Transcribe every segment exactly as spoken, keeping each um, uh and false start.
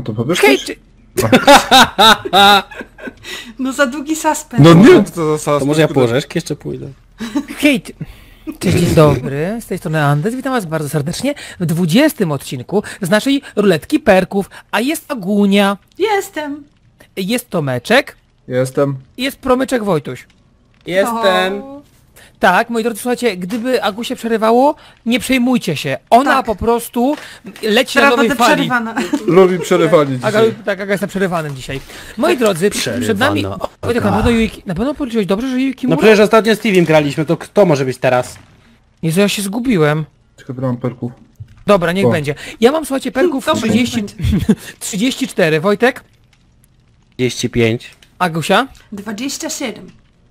to powiesz Hej, coś? czy... No za długi suspens. No nie, to za To może ja po orzeszki jeszcze pójdę. Hej, ty- cześć, dzień dobry, z tej strony Andes, witam was bardzo serdecznie w dwudziestym odcinku z naszej ruletki perków, a jest Agunia, Jestem. jest Tomeczek Jestem. i jest Promyczek Wojtuś. Jestem. O, Tak, moi drodzy, słuchajcie, gdyby Agusie przerywało, nie przejmujcie się, ona Tak. po prostu leci na Teraz nowej będę fali. przerywana. Lubi przerywanie Aga, dzisiaj. tak, Aga jest na przerywanym dzisiaj. Moi drodzy, przed nami... Przerywana O, Wojtek, na pewno Yuki, na pewno policzyłeś dobrze, że Yuki No Mura? przecież ostatnio z Steve'em graliśmy, to kto może być teraz? Jezu, ja się zgubiłem. Ciekawe, mam perków. Dobra, niech O. będzie. Ja mam, słuchajcie, perków Dobra, trzydzieści... niech trzydzieści cztery. Wojtek? trzydzieści pięć. Agusia? dwadzieścia siedem.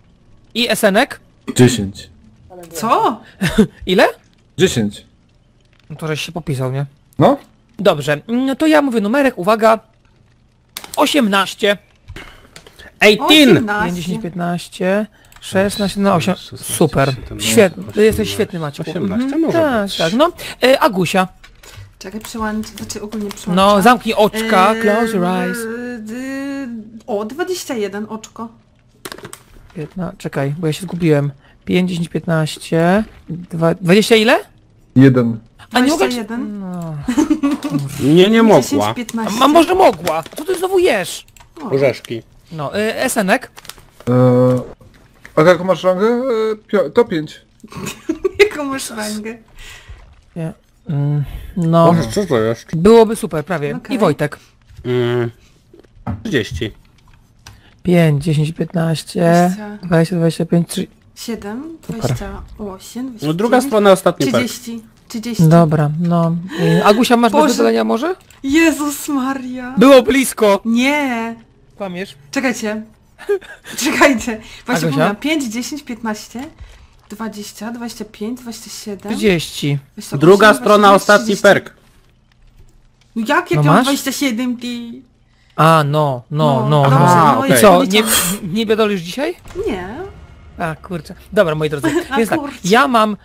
I Esenek? dziesięć. Co? Ile? dziesięć. No to żeś się popisał, nie? No? Dobrze, no to ja mówię numerek, uwaga. osiemnaście. osiemnaście! pięć, dziesięć, osiemnaście. piętnaście, szesnaście, no osiem. szesnaście, Super. siedemnaście, Świetny, osiemnaście, jesteś świetny, Maciek. osiemnaście może Tak, być. tak, no. E, Agusia. Czekaj, przełącz, znaczy ogólnie przełączam. No, zamknij oczka, Eee, close your eyes. d- O, dwadzieścia jeden oczko. piętnaście, czekaj, bo ja się zgubiłem. pięć, dziesięć, piętnaście, dwa, dwadzieścia ile? Jeden. A nie mogę... dwadzieścia jeden. No. Nie, nie mogła. dziesięć, piętnaście. A może mogła? Co ty znowu jesz? O, Orzeszki. No, y, Esenek? Eee, a jaką masz rangę? Eee, pio- to pięć. Jaką masz rangę? Nie. Mm, no, Boże, co to jest? byłoby super, prawie. Okej. I Wojtek. Mm, trzydzieści. pięć, dziesięć, piętnaście, Dwadzieścia. dwadzieścia, dwadzieścia pięć, trzydzieści. siedem, dwadzieścia osiem, dwadzieścia No druga dziewięć, strona, ostatni perk. trzydzieści. trzydzieści. Dobra, no. Y, Agusia, masz Boże. bez zadania może? Jezus Maria. Było blisko. Nie. Kłamiesz? Czekajcie. Czekajcie. Właśnie Agusia? mówiłam. pięć, dziesięć, piętnaście, dwadzieścia, dwadzieścia pięć, dwadzieścia siedem. trzydzieści. dwadzieścia osiem, Druga dwadzieścia strona, dziewięć, ostatni trzydzieści. perk. No jak, jak No ja mam masz? dwadzieścia siedem, ty? A, no, no, no, No, no. dobrze, A, no okej. I i co, nie nie, nie biadolisz dzisiaj? Nie. A, kurczę. Dobra, moi drodzy, A, więc tak, kurczę. ja mam...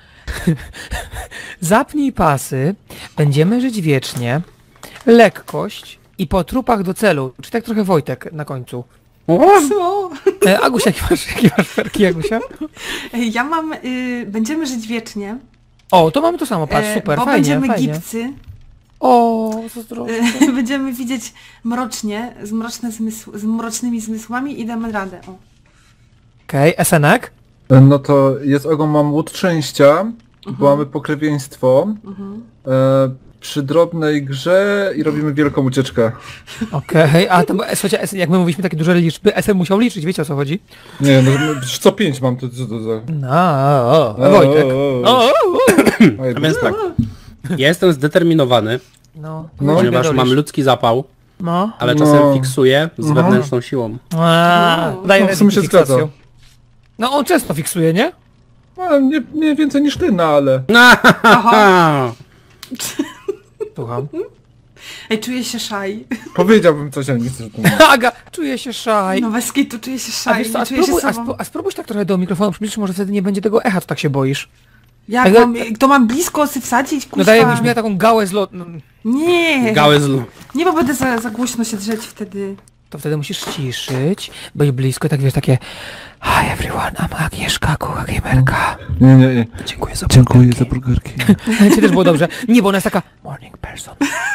Zapnij pasy, będziemy żyć wiecznie, lekkość i po trupach do celu. Czy tak trochę Wojtek na końcu? O, Co? E, Agusia, jakie masz, jakie masz perki, Agusia? Ej, Ja mam... Y, będziemy żyć wiecznie. O, to mamy to samo, patrz, e, super, bo fajnie, będziemy fajnie. gipcy. O, co zdrowo. Y, będziemy widzieć mrocznie, z, mroczne zmysł, z mrocznymi zmysłami i damy radę. O. Okej, okay, Esenek? Eee, no to jest ogon, mam łód szczęścia, bo mamy pokrewieństwo. Eee, przy drobnej grze i robimy wielką ucieczkę. Okej, a to, e, słuchajcie, es- jak my mówiliśmy takie duże liczby, S M musiał liczyć, wiecie o co chodzi? Nie, no no, co pięć mam, to co to za... No, o, o, Wojtek. O, O, o, o. Ej, a więc tak. Ja jestem zdeterminowany, No, No. ponieważ mam ludzki. ludzki zapał, No. ale No. czasem fiksuję z Mhm. wewnętrzną siłą. A, No, daj w sumie się fiksacją. zgadza. No on często fiksuje, nie? No, nie, nie więcej niż ty, no ale... Aha. Słucham. Ej, czuję się szaj. Powiedziałbym coś, ale nie chcę, że to nie... Aga, czuję się szaj. No bez kitu, czuję się A szaj. wiesz co, a czuję się spróbuj, a, sobą. spró- a spróbuj tak trochę do mikrofonu przybliżyć, może wtedy nie będzie tego echa, co tak się boisz. Jak Ale- mam, to mam blisko sy wsadzić, No kuźwa. daj, jakbyś miała taką gałę z lot... No, Nie. Gałę z... Nie, bo będę za, za głośno się drzeć wtedy. to wtedy musisz ciszyć, być blisko i tak wiesz, takie Hi everyone, I'm Agnieszka, Kucha Gamerka. Nie, nie, nie. Dziękuję za Dziękuję za burgerki. Ci też było dobrze. Nie, bo ona jest taka morning person.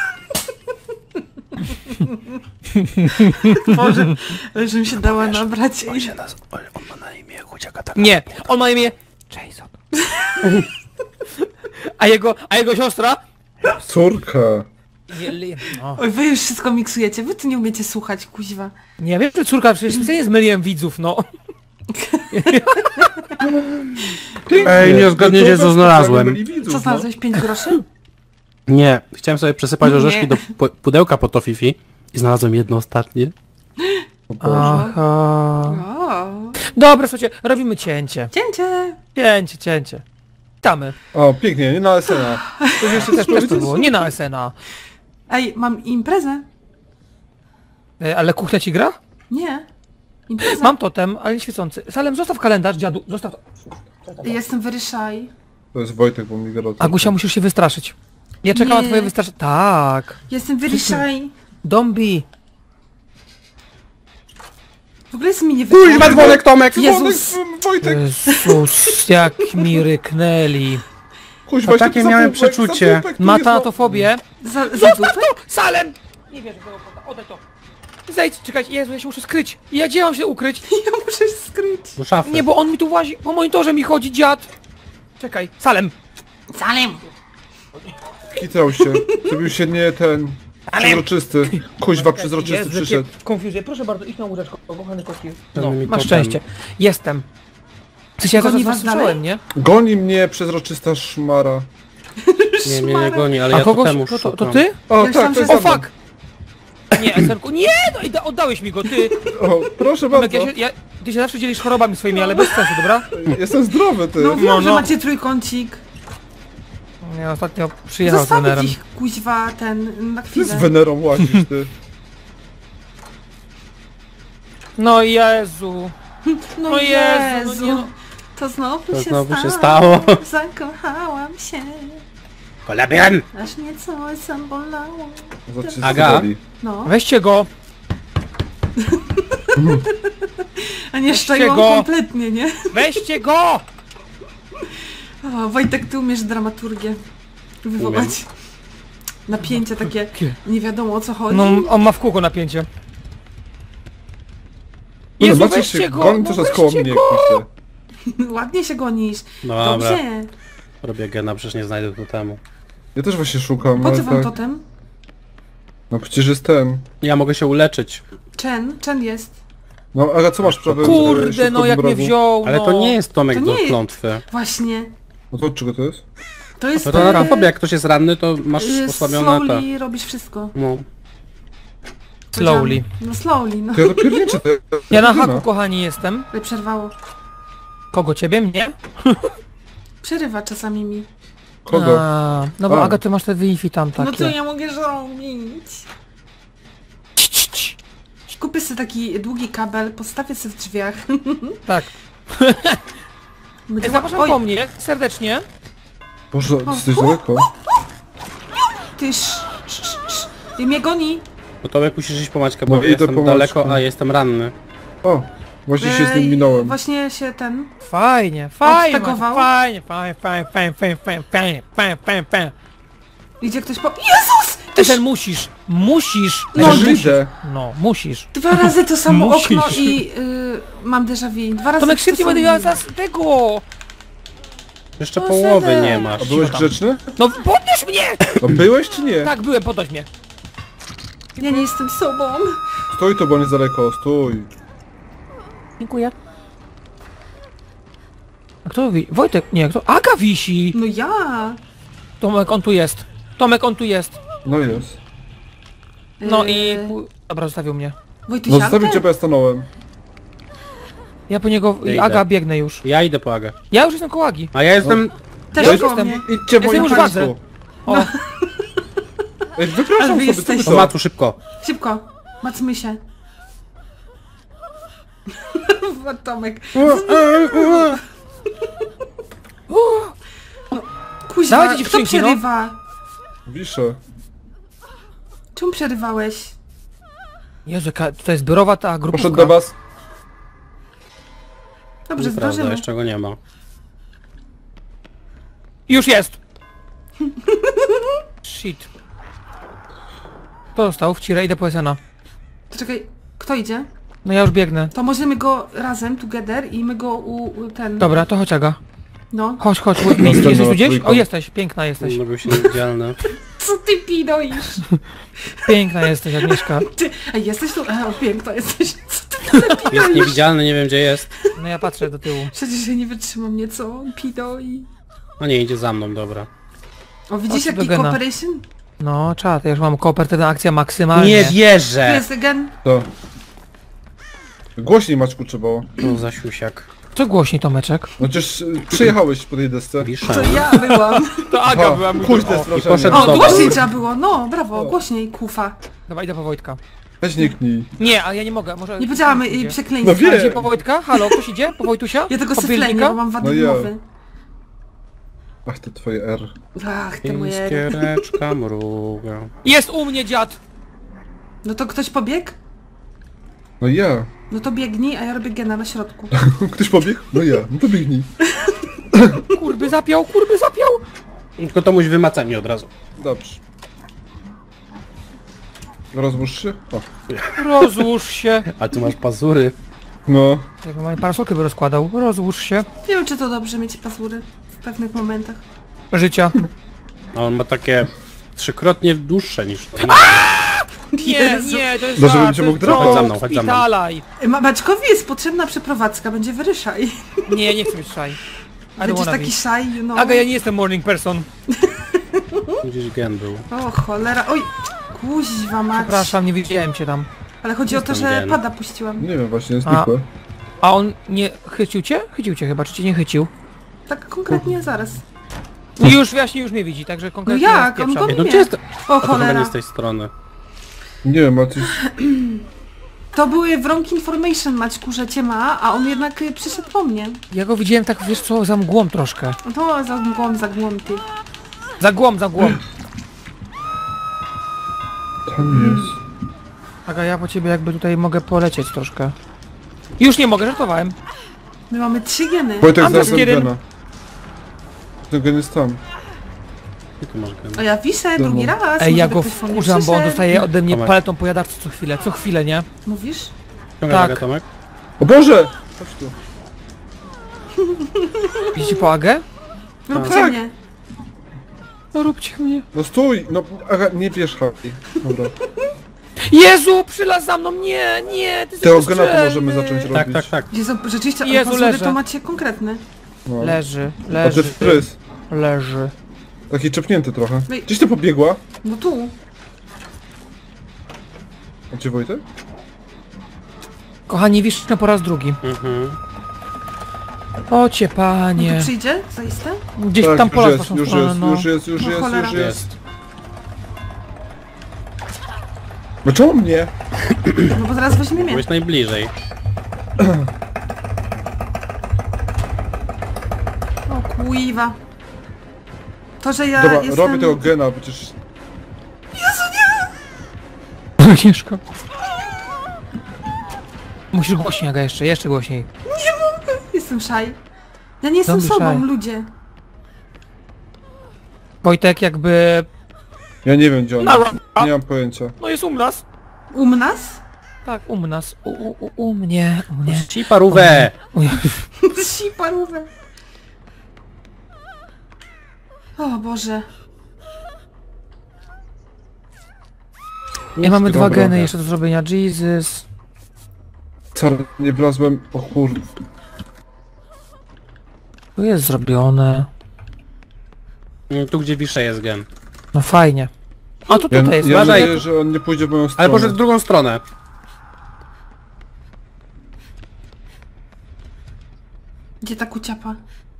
Boże, żebym się dała nabrać. On, się naz... on on ma na imię Chudziaka tak. Nie, on ma imię Jason. A jego, a jego siostra? Córka. Nie, li- no. Oj, wy już wszystko miksujecie, wy tu nie umiecie słuchać, kuźwa. Nie wiem, że córka, przecież specjalnie zmyliłem widzów, no. Ej, nie zgadniecie, co znalazłem. Co znalazłeś? pięć groszy? Nie, chciałem sobie przesypać Nie. orzeszki do pu- pudełka po tofifi i znalazłem jedno ostatnie. Aha. O, Dobra, słuchajcie, robimy cięcie. cięcie. Cięcie, cięcie. Witamy. O, pięknie, nie na Esena. To jeszcze też, też to było, nie na S N A. Ej, mam imprezę? E, Ale kuchnia ci gra? Nie. Impreza. Mam totem, ale nie świecący. Salem, zostaw kalendarz, dziadu, zostaw to. Jestem very shy. To jest Wojtek, bo mi gadał. Agusia, musisz się wystraszyć. Ja czekam na Nie. twoje wystraszenie. Tak. Jestem very shy. Dombi! W ogóle jest mi nie Kuźwa, wygląda. dzwonek, Tomek! Jezus! Wojtek, Jezus, jak mi ryknęli. kuźwa, A takie miałem przeczucie. Ma fobię. Za, za Zostaw dupę? to! Salem! Nie wierzę w tego kota, oddaj to. Zejdź, czekaj, Jezu, ja się muszę skryć. Ja gdzie mam się ukryć? Ja muszę się skryć. Do szafy. Nie, bo on mi tu łazi, po monitorze mi chodzi, dziad. Czekaj, Salem. Salem! Kitrał się. Zrobił się nie ten... Przezroczysty. Kuźwa, przezroczysty Jezu, przyszedł. jakie konfuzje. Proszę bardzo, idź na łóżeczko, kochany kotki. No, Ten mi masz totem. szczęście. Jestem. W sensie ja Goni zaraz was was słyszałem, dalej? nie? Goni mnie przezroczysta szmara. Nie, mnie nie goni, ale A ja kogoś, temu to, to, to szukam. ty? O, Ja tak, myślałam, to jest że- O za mną. fuck! Nie, Eserku, nie! No i da, oddałeś mi go, ty! O, proszę Tomek, bardzo. ja się, ja, ty się zawsze dzielisz chorobami swoimi, ale bez sensu, dobra? Jestem zdrowy, ty. No wiem, No, że no. macie trójkącik. Ja ostatnio przyjechał z Zostawić trenerem. ich, kuźwa, ten, na Ty z chwilę. Wenerą łazisz, ty. No Jezu. No No Jezu, Jezu. no nie no. To znowu, To się, znowu się stało. stało. Zakochałam się. Kolabian! Aż mnie całe zabolało. Za cię Aga? zadali. No. Weźcie go! A nie Weźcie szczaiłam go. kompletnie, nie? Weźcie go! O, Wojtek, ty umiesz dramaturgię wywołać. Napięcie takie, nie wiadomo o co chodzi. No, on ma w kółko napięcie. No, Jezu, Maciej weźcie się go! goni No, cały czas koło weźcie mnie, go! kurde. Ładnie się gonisz. Dobra, Dobrze. robię gena, przecież nie znajdę tu temu. Ja też właśnie szukam, Po ale co wam tak... totem? No przecież jest ten. Ja mogę się uleczyć, Chen? Chen jest. No, Aga, co masz prawdę? Kurde, no jak mnie wziął, ale no. to nie jest Tomek To do nie jest- klątwy. Właśnie. No to od czego to jest? To jest To to ten, na to jak ktoś jest ranny, to masz y, osłabione te. slowly robisz wszystko. No. Slowly. No slowly, no. To ja dopiero nie czytam. Ja na haku, kochani, jestem. Ale przerwało. Kogo, ciebie? Mnie? Przerywa czasami mi. Kogo? A, no bo A. Aga, ty masz te Wi-Fi tam takie. No co ja mogę zrobić? Cii, cii, cii. Kupię sobie taki długi kabel, postawię sobie w drzwiach. Tak. Będzie- Zapraszam Oj, po mnie, serdecznie. Boże, jesteś daleko. ty sz, sz, sz, sz. I mnie goni. No Tomek musisz iść po Maćka, bo No, ja idę jestem po daleko, Maćka. a jestem ranny. O, właśnie się z nim Ej, minąłem. Właśnie się ten... Fajnie, fajnie, Odtegował? fajnie, fajnie, fajnie, fajnie, fajnie, fajnie, fajnie, fajnie, fajnie, fajnie. Idzie ktoś po... Jezus! Ty ten musisz, musisz. No, musisz. idę. No, musisz. Dwa razy to samo Musisz. okno i y, mam déjà vu. Dwa razy Tomek, to szybciej samo będę miała miejsce. zaraz tego. Jeszcze No, połowy Sedek. nie masz. A byłeś tam. grzeczny? No podnieś mnie! No byłeś czy nie? Tak, byłem, podnoś mnie. Ja nie jestem sobą. Stój tu, bo on jest daleko, stój. Dziękuję. A kto wi... Wojtek, nie, kto? Aga wisi! No ja. Tomek, on tu jest. Tomek, on tu jest. No jest. No i... Yy, pu- Dobra, zostawił mnie. No Wojtusiankę? zostawić cię, bo ja stanąłem. Ja po niego... Ja idę. Aga, biegnę już. Ja idę po Agę. Ja już jestem koło Agi. A ja jestem... Też Ja już koło jestem. mnie. Idźcie w Jestem moim już w państwu. wadze. O, Ej, Ale wypraszam wy sobie, co wy jesteście- To to? Matu, szybko. Szybko. Macmy się. Tomek. Kuźwa, Dawajcie kto dziewczynki, no. przerywa? Wiszę. Czemu przerywałeś? Jezu, jaka to jest zbiorowa ta grupówka. Poszedł do was. Dobrze, Nieprawda, zdążymy. jeszcze go nie ma. Już jest! Shit. Kto został? Wcirę, idę po Esena. To czekaj, kto idzie? No ja już biegnę. To możemy go razem, together i my go u, u ten... Dobra, to chodź Aga. No. Chodź, chodź. Następną Jesteś tu gdzieś? trójką. O, jesteś, piękna jesteś. Robił się niewidzialny. Co ty pidoisz? Piękna jesteś, Agnieszka. Ty, a jesteś tu? E, o, piękna jesteś. Co ty tyle Jest niewidzialny, nie wiem gdzie jest. No ja patrzę do tyłu. Przecież ja nie wytrzymam nieco. Pidoi. No nie, idzie za mną, dobra. O, widzisz Chodź do jaki gena. cooperation? No, czad, ja już mam kopertę, akcja maksymalnie. Nie Tu wierzę! jest again. To. Głośniej Maćku trzeba. No za siusiak. Co głośniej, Tomeczek? No przecież y, przyjechałeś po tej desce. Wiszę. To ja byłam. To Aha, chuj te i straszenie. poszedł O, Dobra. głośniej trzeba było. No, brawo, głośniej, kufa. Dobra, idę po Wojtka. Weź nie knij. Nie, a ja nie mogę, może... Nie powiedziałam Ktoś y, idzie. No przekleństwa. wiem. Idzie po Wojtka? Halo, ktoś idzie? Po Wojtusia? Ja tego Po syflenia, Bielnika? bo mam wady No ja. wymowy. Ach, to twoje R. Ach, te moje... Iskiereczka mruga. Jest u mnie dziad! No to ktoś pobiegł? No ja. No to biegnij, a ja robię gena na środku. Ktoś pobiegł? No ja. No to biegnij. Kurby zapiął, kurby zapiął! Tylko to muś wymacać od razu. Dobrze. Rozłóż się? O. Rozłóż się. A tu masz pazury. No. Jak mam parasolkę by rozkładał. Rozłóż się. Nie wiem, czy to dobrze mieć pazury w pewnych momentach. Życia. A on ma takie trzykrotnie dłuższe niż to. Nie, Jezu. nie, to jest Może żart, będzie to mógł jest drapać. żart, Chodź za mną, chodź za mną. Spitalaj. Ma- Maćkowi jest potrzebna przeprowadzka, będzie wyryszaj. Nie, nie chcę być szaj. I don't Będziesz wanna taki be. shy, you know. Aga, ja nie jestem morning person. Gdzieś gen był. O cholera, oj! Kuźwa mać. Przepraszam, nie widziałem cię tam. Ale chodzi o to, Jestem że gen. pada puściłam. Nie wiem, właśnie znikłe. A on nie chycił cię? Chycił cię chyba, czy cię nie chycił? Tak konkretnie zaraz. Już właśnie już mnie widzi, także konkretnie No jak? On rozpieprzam. go Ej, no Nie. gdzie jest? O A to chyba nie cholera. z tej strony. Nie wiem, a ty... To były wrong information, Maćku, że cię ma, a on jednak y, przyszedł po mnie. Ja go widziałem tak, wiesz co, za mgłą troszkę. No za mgłą, za mgłą ty. Za mgłą, za mgłą. Tam jest. Aga, ja po ciebie jakby tutaj mogę polecieć troszkę. Już nie mogę, żartowałem. My mamy trzy geny. Wojtek, Mam znalazłem zaskieryn. gena. Ten gen jest tam. Gdzie tu masz gen? A ja wiszę Domu. drugi raz. Ej, może ja by go ktoś po mnie wkurzam, bo on przyszedł. dostaje ode mnie Tomek. paletą pojadawcy co chwilę, co chwilę, nie? Mówisz? Ciągle Tak. tak. Tomek? O Boże! Chodź tu. Widzicie po Agę? Róbcie Tak. mnie. No róbcie mnie. No stój! No, aga, nie bierz Harry. Dobra. Jezu, przylazł za mną, nie, nie, ty Tego jesteś gena to bezczelny. możemy zacząć robić. Tak, tak, tak. Jezu, rzeczywiście, ale Jezu, pazury leżę. to macie konkretne. No. Leży, A ty leży, fryz. leży. Taki czepnięty trochę. Ej. Gdzieś ty pobiegła? No tu. A gdzie Wojtek? Kochani, wiszczę po raz drugi. Mhm. Ocie On tu panie. przyjdzie? Zaiste? Gdzieś Tak, tam już pola w jest, waszą już stronę, jest, no. już jest, już No jest, cholera. już jest. Jest. No czemu mnie? No bo zaraz weźmie mnie. Byłeś najbliżej. O kuiwa. To, że ja Dobra, jestem... robię tego gena, przecież... Ciężko. Musisz głośniej, Aga, jeszcze, jeszcze głośniej. Jestem szaj. Ja nie jestem Zombie sobą, shy. ludzie. Wojtek jakby... Ja nie wiem gdzie on Na jest. Nie mam pojęcia. No jest u nas. Um nas? Tak, u nas. U, u, u, u mnie, u mnie. Ci parówę! U, Si parówę. O Boże. ja mamy dwa Dobra. geny jeszcze do zrobienia, Jesus. Co, nie wlazłem? O kurde. To jest zrobione. Mm, Tu gdzie wiszę jest gen. No fajnie. A tu Ja, tutaj jest, ja uważaj. nadzieję, że on nie pójdzie w moją Ale stronę. poszedł w drugą stronę. Gdzie ta kuciapa?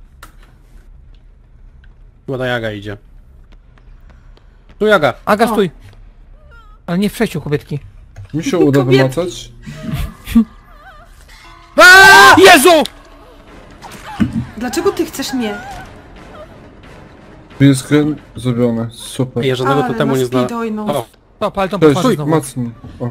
Chyba ta Jaga idzie. Tu Jaga. Aga, O. stój. Ale nie w przejściu, kobietki. Mi się uda Kobietki. wymacać. Jezu! Dlaczego ty chcesz mnie? Tu jest gen zrobiony. Super. Ja żadnego Ale totemu nie nas znalazłem. pidojną. O, To paletą Cześć, potwarzy znowu. mocniej. O.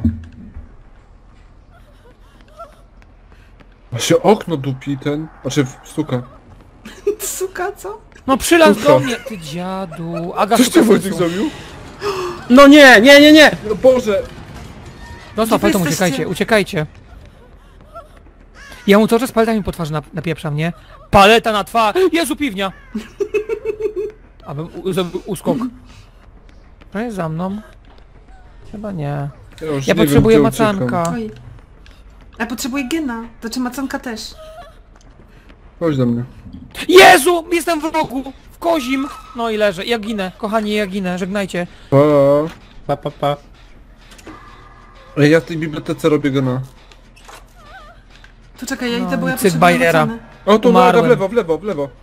A się okno dupi ten. Znaczy stuka. Suka, co? No przylazł Suka. do mnie, ty dziadu. Aga, Coś ty szukaj Wojtek sensu. zrobił? No nie, nie, nie, nie! No Boże! Dostał Gdzie paletą, wy uciekajcie, jesteście? uciekajcie. Ja mu cały czas paletami po twarzy nap napieprzam, nie? Paleta na twarz! Jezu, piwnia! Abym u- zrobił uskok. To jest za mną? Chyba nie. Ja, już Ja nie wiem, potrzebuję gdzie uciekam. macanka. Oj. Ja potrzebuję gena. Znaczy macanka też. Chodź do mnie. Jezu! Jestem w rogu! W kozim! No i leżę. Ja ginę. Kochani, ja ginę. Żegnajcie. Pa. Pa, pa, pa. Ej, ja w tej bibliotece robię gena. To czekaj, ja No idę, bo i ja cyk potrzebuję Bajera. macanę. O, tu Umarłem. noga w lewo, w lewo, w lewo.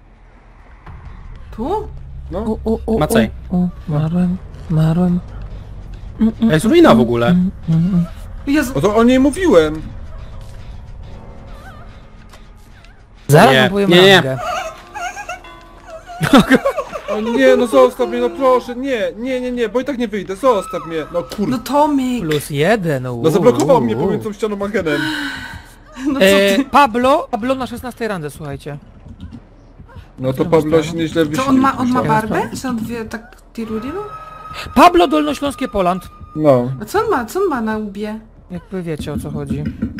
Tu? No. U, u, u, Macaj. u, u. Marłem. Marłem. Jest ruina w ogóle. Jezu, O to o niej mówiłem. Zaraz Nie, wam powiem nie, nie. rangę. O nie, no zostaw mnie, no proszę, nie, nie, nie, nie, bo i tak nie wyjdę, zostaw mnie, no No kurde. Tomek! Plus jeden. No zablokował mnie pomiędzy tą ścianą a genem. No co E, ty? Pablo, Pablo na szesnastej randze, słuchajcie. No to Pablo się nieźle wyślił. To on ma, on ma Ja barbę? Czy on wie tak tiruriru? Pablo Dolnośląskie Poland. No. A co on ma? Co on ma na łbie? Jakby wiecie o co chodzi.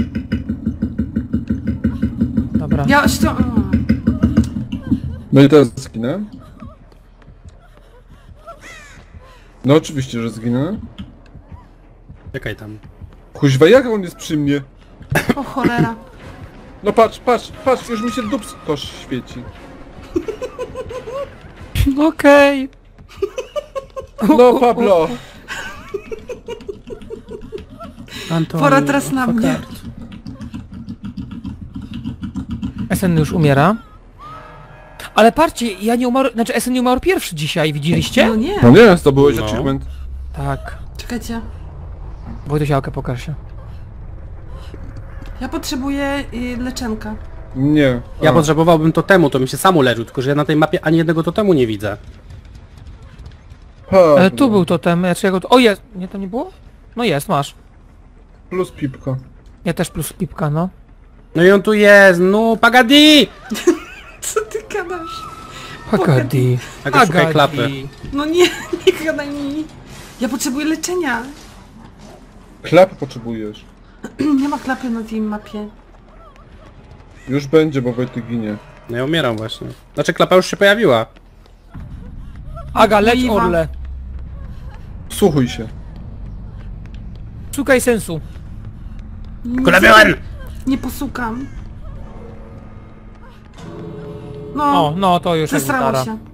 Dobra. Ja ścią... o. No i teraz zginę. No oczywiście, że zginę. Czekaj tam. Kuźwa, jak on jest przy mnie? O cholera. No patrz, patrz, patrz, już mi się dups kosz świeci. Okej. No Pablo! Antonio, Pora teraz na mnie. S N już umiera. Ale patrzcie, ja nie umarł, znaczy S N nie umarł pierwszy dzisiaj, widzieliście? No nie. No nie, zdobyłeś No. achievement. Tak. Czekajcie. Wojtusiałkę pokaż się. Ja potrzebuję y, leczenka. Nie. Ja A. potrzebowałbym totemu, to mi się samo leży, tylko że ja na tej mapie ani jednego totemu nie widzę. Pablo. Ale tu był totem, znaczy ja go... O jest! Nie, tam nie było? No jest, masz. Plus pipko. Ja też plus pipka, no. No i on tu jest, no Pagadi! Co ty gadasz? Agadi. Aga, szukaj klapy. No nie, nie gadaj mi. Ja potrzebuję leczenia. Klap potrzebujesz. Nie ma klapy na tej mapie. Już będzie, bo Wojtek ginie. No ja umieram właśnie. Znaczy klapa już się pojawiła. Aga, leć Miwa. orle. Słuchuj się. Szukaj sensu. Nie, Kulabion! nie posukam. No, O, no to już jest zesrało gitara. się.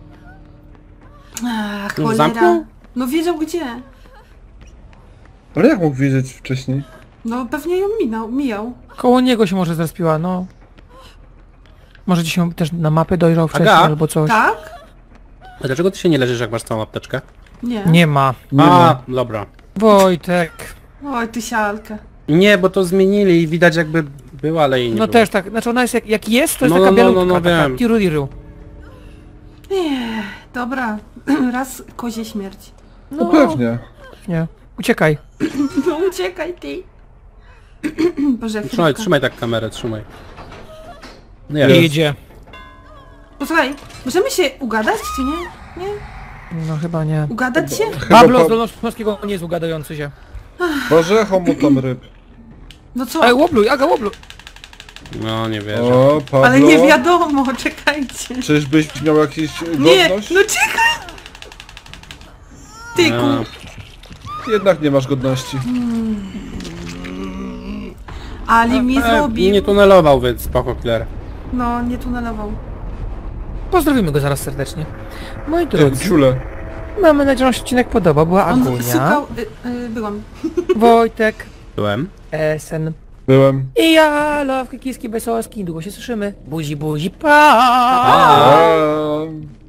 Ach, No, cholera. zamknął? No wiedział gdzie. Ale jak mógł wiedzieć wcześniej? No pewnie ją minął, mijał. Koło niego się może zrespiła, no. Może ci się też na mapę dojrzał wcześniej Aga? albo coś. Tak? A dlaczego ty się nie leżysz, jak masz całą apteczkę? Nie. Nie ma. Nie A, dobra. Wojtek. Oj, ty sialkę. Nie, bo to zmienili i widać jakby była, ale jej nie No było. też tak, znaczy ona jest jak, jak jest, to jest No, taka no, bialutka, no, no, taka wiem. tiruliru. Nie, dobra. Raz kozie śmierć. No pewnie. Nie. Uciekaj. No uciekaj ty. Boże, Trzymaj, chwilkę. trzymaj tak kamerę, trzymaj. Nie, Nie jedzie. Posłuchaj, możemy się ugadać, czy nie? Nie? No chyba nie. Ugadać się? Chyba Pablo pa- z Dolnośląskiego nie jest ugadający się. Boże, homu tam ryb. No co? Ej, łobluj, Aga, łobluj. No nie wierzę. O, Pablo. Ale nie wiadomo, czekajcie. Czyżbyś miał jakieś Nie, godność? no czekaj! Tyku. No. Jednak nie masz godności. Ali mi E, zrobił. nie tunelował, więc spoko, Claire. No, nie tunelował. Pozdrowimy go zaraz serdecznie. Moi Ty, drodzy, ciule. mamy nadzieję, że wam się odcinek podobał. Była On Agunia, sukał... Y, y, byłam. Wojtek, Byłem. Esen Byłem. i ja, Love, Kiski, Besołowski. Długo się słyszymy. Buzi, buzi, pa! A.